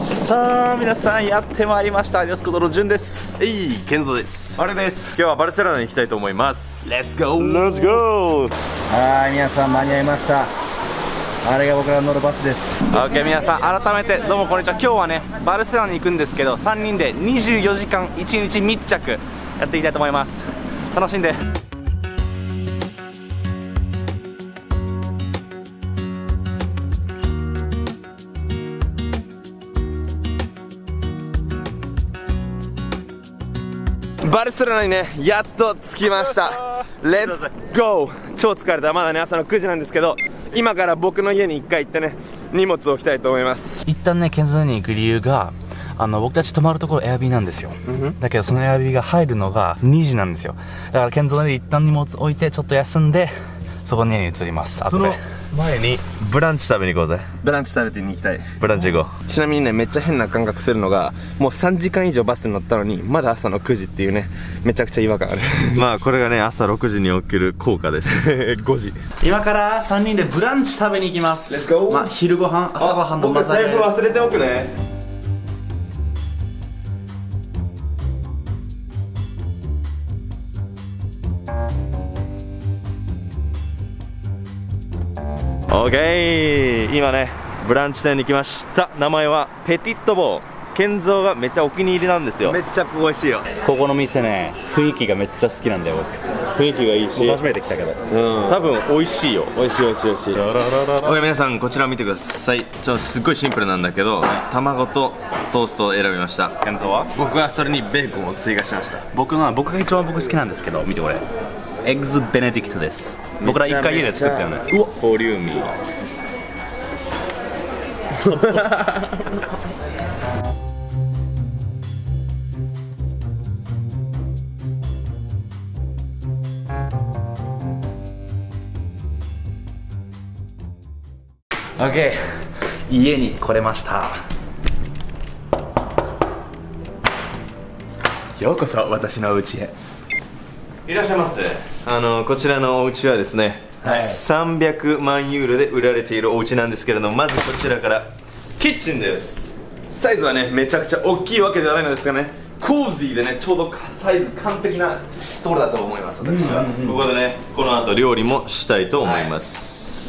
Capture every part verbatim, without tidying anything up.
さあ皆さんやってまいりました。よすことのじゅんです。 えい、ケンゾです。 あれです。今日はバルセロナに行きたいと思います。 レッツゴー。 レッツゴー。 はい、皆さん間に合いました。あれが僕ら乗るバスです。 OK、 皆さん改めてどうもこんにちは。今日はねバルセロナに行くんですけど、さんにんでにじゅうよじかんいちにち密着やっていきたいと思います。楽しんで。 バルセロナにね、やっと着きました。レッツゴー。超疲れた。まだね、朝のくじなんですけど、今から僕の家に一回行ってね、荷物を置きたいと思います。 一旦ねケンズに行く理由が、あの僕たち泊まるところエアビーなんですよ、うん、だけどそのエアビーが入るのがにじなんですよ。だからケンズで一旦荷物置いてちょっと休んで、そこに家に移ります。 その前にブランチ食べに行こうぜ。 ブランチ食べてに行きたい。 ブランチ行こう。ちなみにね、めっちゃ変な感覚するのが、もうさんじかん以上バスに乗ったのにまだ朝のくじっていうね、めちゃくちゃ違和感あるまあこれがね、朝ろくじに起きる効果ですごじ。 今からさんにんでブランチ食べに行きます。レッツゴー。まあ昼ご飯、朝ごはんの混ざり。 僕財布忘れておくね。 オーケー。今ねブランチ店に来ました。名前はペティットボー。ケンゾーがめっちゃお気に入りなんですよ。 めっちゃここ美味しいよ。 ここの店ね、雰囲気がめっちゃ好きなんだよ。 雰囲気がいいし、 初めて来たけど、 うん、多分美味しいよ。 美味しい美味しい美味しい。 オーケー、皆さんこちらを見てください。ちょっとすっごいシンプルなんだけど、卵とトーストを選びました。 ケンゾーは？ 僕はそれにベーコンを追加しました。 僕の僕が一番僕好きなんですけど、見てこれ、エッグズベネディクトです。僕ら一回家で作ったよね。 うわ、ボリューミーオッケー、家に来れました。 ようこそ私のお家へ。 いらっしゃいませ。あのこちらのお家はですね、はい、さんびゃくまんユーロで売られているお家なんですけれども、まずこちらからキッチンです。 サイズはねめちゃくちゃ大きいわけではないのですがね、コージーでね、ちょうどサイズ完璧なところだと思います。私は、 うんうんうん、ここでねこの後料理もしたいと思います、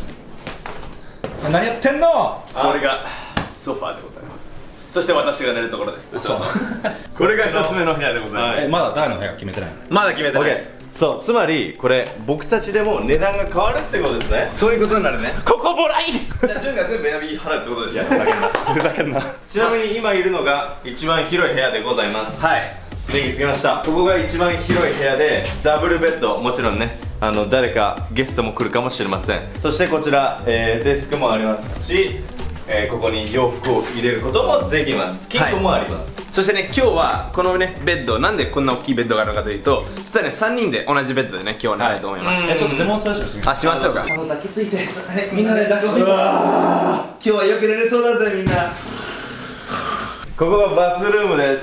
はい、何やってんの。 これがソファーでございます。そして私が寝るところです。そうそうこれがひとつめの部屋でございます。 え、まだ誰の部屋決めてないの？ まだ決めてない。 そう、つまりこれ僕たちでも値段が変わるってことですね。 そういうことになるね。 ここもらい。 じゃあ潤が全部エアビー払うってことですよ。 ふざけんな。 ちなみに今いるのが一番広い部屋でございます。 はい、 電気つけました。ここが一番広い部屋で、ダブルベッド、もちろんね、あの誰かゲストも来るかもしれません。そしてこちら、えー、デスクもありますし、えー、ここに洋服を入れることもできます。金庫もあります、はい。 そしてね、今日はこのねベッド、なんでこんな大きいベッドがあるのかというと、実はねさんにんで同じベッドでね今日は寝たいと思います。 え、ちょっとデモンストレーションしてみて。 あ、しましょうか。 抱きついて、みんなで抱きついて。うわー、今日はよく寝れそうだぜみんな。 ここがバスルームです。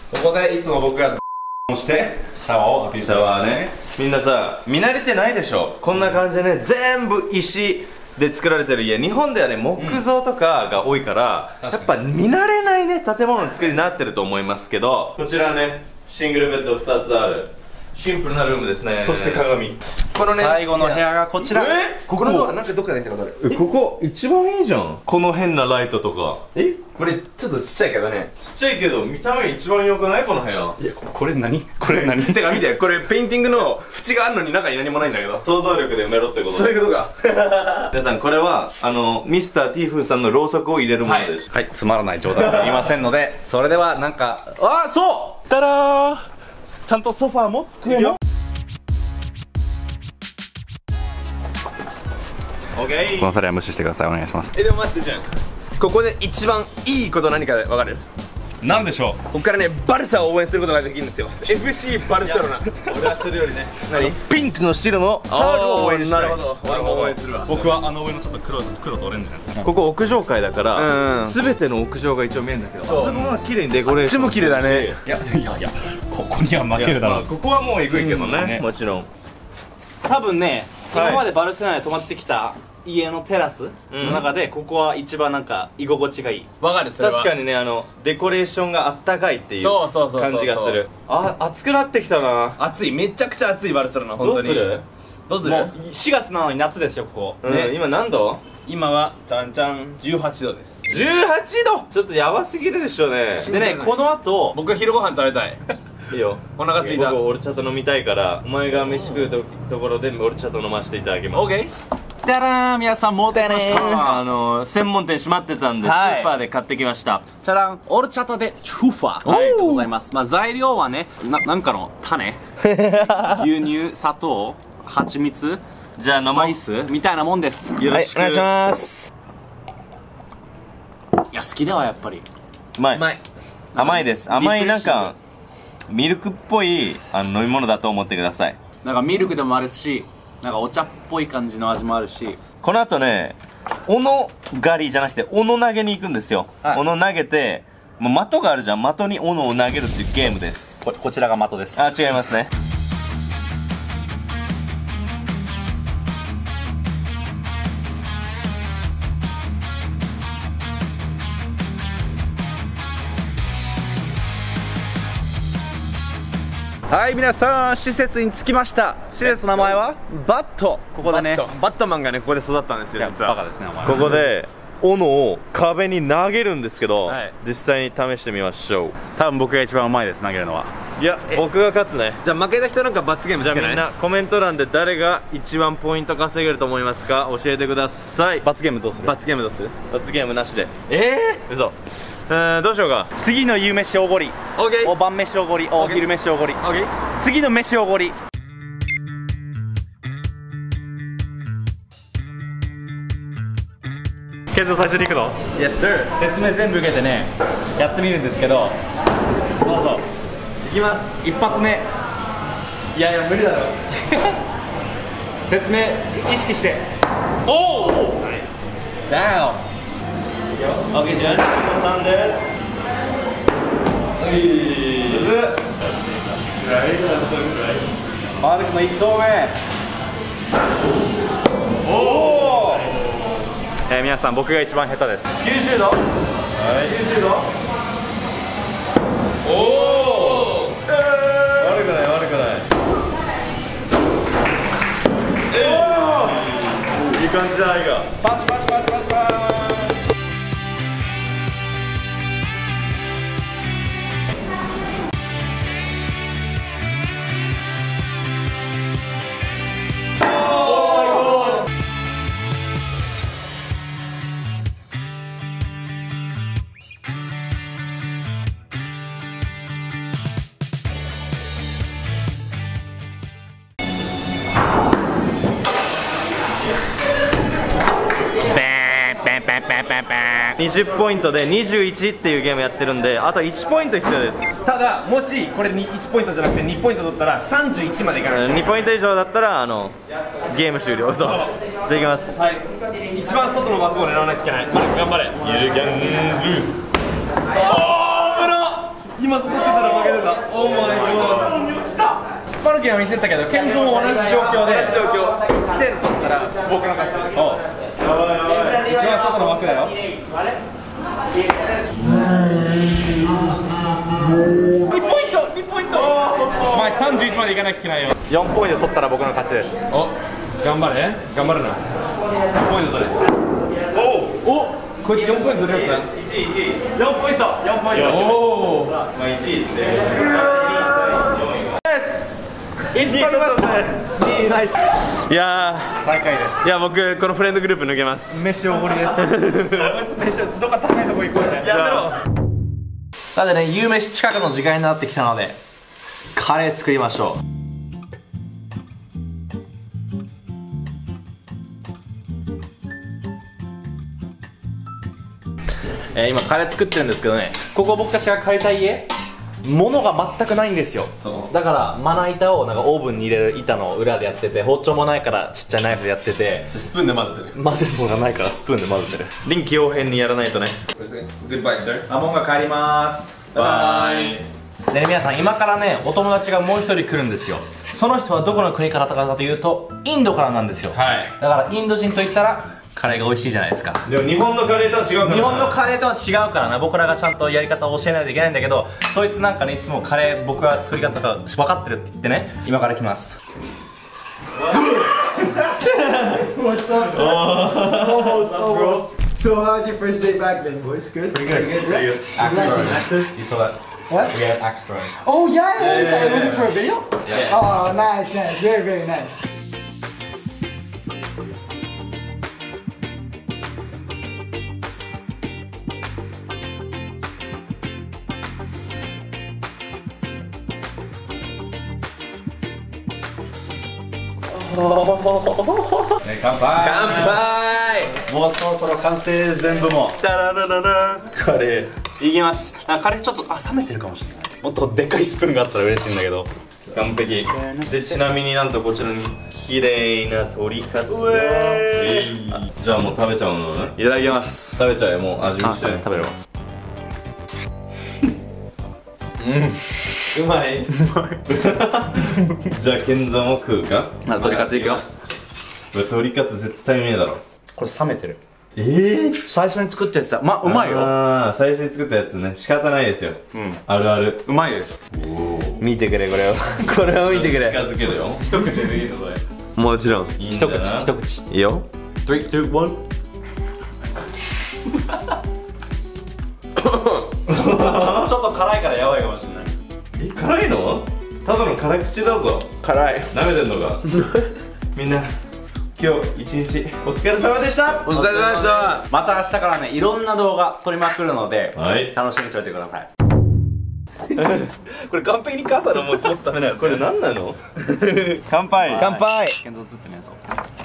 ここでいつも僕がしてシャワーを浴びる。 シャワーね。みんなさ、見慣れてないでしょ。こんな感じでね、全部石で作られてる家。日本ではね木造とかが多いから、うん、やっぱ見慣れないね建物の作りになってると思いますけど、こちらねシングルベッドふたつあるシンプルなルームですね。 そして鏡。 このね最後の部屋がこちら。 え、ここのなんかどっかで見たことある。 え、ここ一番いいじゃん。この変なライトとか。 え、これちょっとちっちゃいけどね。 ちっちゃいけど見た目一番良くない？この部屋。 いや、これ何？これ何？ てか見て、これペインティングの縁があるのに中に何もないんだけど。 想像力で埋めろってこと。 そういうことか。 皆さんこれはあのミスターティーフーさんのろうそくを入れるものです。 はい、はい、つまらない冗談は言いませんので、それではなんか、あ、そうたらー、ちゃんとソファーも机も。 オッケー。 このふたりは無視してください。お願いします。 え、でも待って、じゃん、ここで一番いいこと何か分かる？ なんでしょう。 ここからねバルサを応援することができるんですよ。エフシー バルセロナ。 俺はするよりね、 何？ ピンクの白のタオルを応援したい。 なるほど、俺も応援するわ。 僕はあの上のちょっと黒黒とオレンジですね。 ここ屋上階だから、 うん、 全ての屋上が一応見えるんだけど、 そう、 あそこは綺麗にデコレーション。 あっちも綺麗だね。 いやいやいや、ここには負けるだろう。 まあ、ここはもうえぐいけどね、 ね、 もちろん。 多分ね、今までバルセロナで泊まってきた家のテラスの中で、ここは一番なんか居心地がいい。 わかる、それは確かにね、あのデコレーションがあったかいっていうそうそうそうそうそう感じがする。あ、暑くなってきたな。 暑い、めちゃくちゃ暑いバルセロナ、本当に。 どうする？ どうする？ もうしがつなのに夏ですよ、ここ。 うん、 ね今何度？ 今はじゃんじゃんじゅうはちどです。 じゅうはちど。ちょっとやばすぎるでしょうね。 でね、この後、 僕昼ご飯食べたい。 いいよ。 お腹すいた。 僕オルチャと飲みたいから、お前が飯食うとところでオルチャと飲ませていただきます。 オーケー。 だらー、皆さん持ってきました。 あの専門店閉まってたんで、 はいスーパーで買ってきました。 チャラン、オルチャタでチューファーでございます。まあ材料はね、ななんかの種、牛乳、砂糖、蜂蜜、 じゃあ飲もう。 スパイスみたいなもんです。 よろしく。 ます。 いや、好きだわ、やっぱり。 うまい。 うまい。 甘いです。甘いリフレッシングなんかミルクっぽいあの飲み物だと思ってください。 なんかミルクでもあるし、なんかお茶っぽい感じの味もあるし。 この後ね、斧狩りじゃなくて斧投げに行くんですよ。 はい斧投げて、もう的があるじゃん。的に斧を投げるっていうゲームです。 ここちらが的です。 あ、違いますね。 はい、皆さん、施設に着きました。施設の名前はバット。ここだね。 バットバットマンがね、ここで育ったんですよ、実は。 バカですね、お前。 ここで斧を壁に投げるんですけど、 はい実際に試してみましょう。 多分僕が一番うまいです、投げるのは。 いや、僕が勝つね。 じゃあ負けた人なんか罰ゲームじゃあみつけない？ んなコメント欄で誰が一番ポイント稼げると思いますか教えてください。 罰ゲームどうする？ 罰ゲームどうする？ 罰ゲームなしで。ええー、嘘。えー、どうしようか。 次の夕飯おごり。 オーケー。 お晩飯おごり。お昼飯おごり。 オーケー。 次の飯おごり。ケンゾー最初に行くの？ Yes sir。 説明全部受けてね、やってみるんですけど、どうぞ。 いきます。 一発目、 いやいや無理だろ。 説明意識して。おお。ダウン。オッケー、じゃん。 さんです。むずっ。 マルクの一投目。 おお。 えー、皆さん僕が一番下手です。 きゅうじゅうど。はい。きゅうじゅうど。おお。悪くない悪くない。えお。いい感じじゃないか。 パチパチパチパチパチ。 にじゅうポイントでにじゅういちっていうゲームやってるんで、あといちポイント必要です。 ただもしこれにいちポイントじゃなくてにポイント取ったらさんじゅういちまでいかない。 にポイント以上だったらあのゲーム終了。そう。じゃあいきます。 はい。一番外の枠を狙わなきゃいけない。頑張れ。You can lose。おー、ブロ。今刺さってたら負けてた。オーマイゴー。に落ちた。 パルキンは見せたけど、ケンゾーも同じ状況で。 同じ状況。地点取ったら僕の勝ちです。 一番外の枠だよ。 にポイントにポイント。 お前さんじゅういちまでいかなきゃいけないよ。よんポイント取ったら僕の勝ちです。 お、頑張れ頑張るな。よんポイント取れ。おお、こいつよんポイント取れるったいちいち。 よんポイントよんポイント。 おお、 まあいちいっていち取りましたね。いいナイス。 いや最下位です。 ーいや僕このフレンドグループ抜けます。 飯おごりです。飯どっか高いとこ行こうぜ。 やめろ。 さてね、夕飯近くの時間になってきたのでカレー作りましょう。えー、今カレー作ってるんですけどね、ここ僕たちが借りた家、物が全くないんですよ。だからまな板をなんかオーブンに入れる板の裏でやってて、包丁もないからちっちゃいナイフでやってて、 スプーンで混ぜてる。 混ぜるものがないからスプーンで混ぜてる。 臨機応変にやらないとね。 グッバイ、sir。 アモンが帰ります。 バイ。 でね、皆さん今からねお友達がもう一人来るんですよ。その人はどこの国からかというとインドからなんですよ。 はいだからインド人といったらカレーが美味しいじゃないですか。 でも日本のカレーとは違うからな。 日本のカレーとは違うからな。僕らがちゃんとやり方を教えないといけないんだけど、そいつなんかねいつもカレー僕が作り方が分かってるって言ってね、今から来ます。 What's up, sir? Almost, almost. So how's your first day back then, boys? Good? Pretty good. Pretty good, Pretty yeah? good. You like the actors? You saw that? What? We had extra. Oh, yeah, yeah, yeah. Was it for a video? Yeah. Oh, nice, nice. Very, very nice. 네, 간파이. 乾杯。 もうそろそろ完成全部も。 ダララララカレーいきます。あ、カレーちょっとあ冷めてるかもしれない。もっとでっかいスプーンがあったら嬉しいんだけど。 完璧で、ちなみになんとこちらに綺麗な鶏カツの、 うえーあじゃあもう食べちゃうのね。 いただきます。 食べちゃえ、もう味見して。 食べるわ。 うまい。じゃあ健三も食うか。 鶏カツいくよ。 鶏カツ絶対うめえだろ。 これ冷めてる。 えー、 最初に作ったやつさ、まうまいよ。 あー、最初に作ったやつね、仕方ないですよ。 うんあるある。 うまいよ。見てくれこれを。これを見てくれ。 近づけるよ。一口でいいのそれ。 もちろん。 いいんだな。 一口一口。 いいよ。 three two one ちょっと辛いからやばいかもしれない。 え、辛いの？ただの辛口だぞ。 辛い。 舐めてんのか。みんな今日一日お疲れ様でした。 お疲れ様でした。 また明日からねいろんな動画撮りまくるので、 はい楽しみにしておいてください。これ完璧に傘のもう持つためのやつ。 これ何なの？乾杯。 乾杯。 健三映ってねえぞ。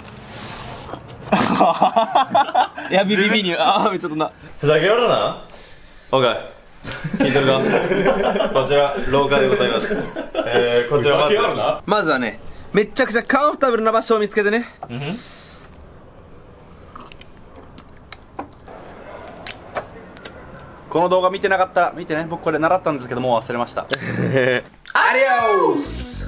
いやビビビにああちょっとな。 ふざけよるな。オッケー。聞いてるか？こちら廊下でございます。えー、こちらまずまずはね、めっちゃくちゃカンファタブルな場所を見つけてね。 この動画見てなかったら見てね。僕これ習ったんですけどもう忘れました。 アディオス。